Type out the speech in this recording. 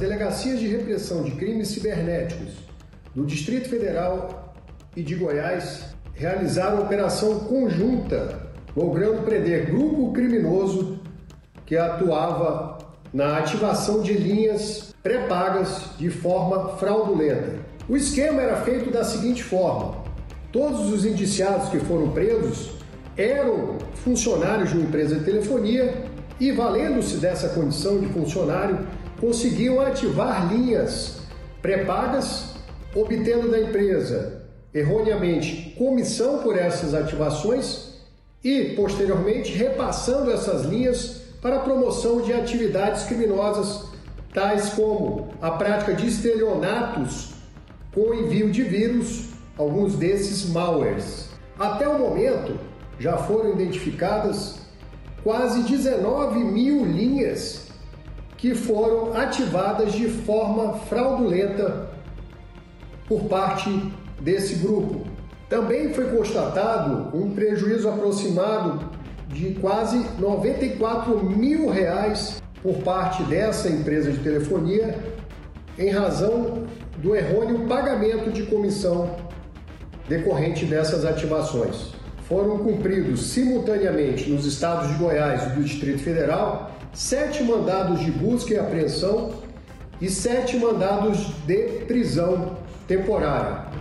delegacias de repressão de crimes cibernéticos do Distrito Federal e de Goiás realizaram operação conjunta, logrando prender grupo criminoso que atuava na ativação de linhas pré-pagas de forma fraudulenta. O esquema era feito da seguinte forma: todos os indiciados que foram presos eram funcionários de uma empresa de telefonia e, valendo-se dessa condição de funcionário, conseguiam ativar linhas pré-pagas, obtendo da empresa, erroneamente, comissão por essas ativações e, posteriormente, repassando essas linhas para a promoção de atividades criminosas, tais como a prática de estelionatos com envio de vírus, alguns desses malwares. Até o momento, já foram identificadas quase 19 mil linhas que foram ativadas de forma fraudulenta por parte desse grupo. Também foi constatado um prejuízo aproximado de quase R$94 mil por parte dessa empresa de telefonia em razão do errôneo pagamento de comissão decorrente dessas ativações. Foram cumpridos simultaneamente nos estados de Goiás e do Distrito Federal 7 mandados de busca e apreensão e 7 mandados de prisão temporária.